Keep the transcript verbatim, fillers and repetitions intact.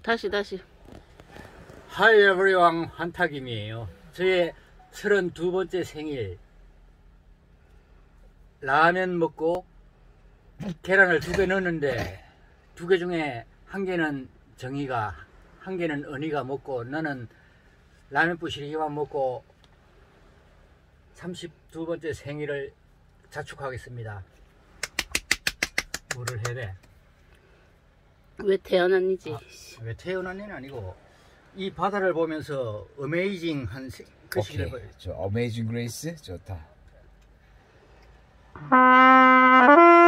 다시 다시. Hi everyone, 한탁임이에요. 저의 서른두 번째 생일. 라면 먹고 계란을 두 개 넣었는데 두 개 중에 한 개는 정이가, 한 개는 은희가 먹고 나는 라면 부시리기만 먹고 삼십두 번째 생일을 자축하겠습니다. 뭐를 해야 돼? 왜 태어났는지. 아, 왜 태어난지는 아니고 이 바다를 보면서 어메이징한 그 시기를 봐요. 저 어메이징 그레이스 좋다.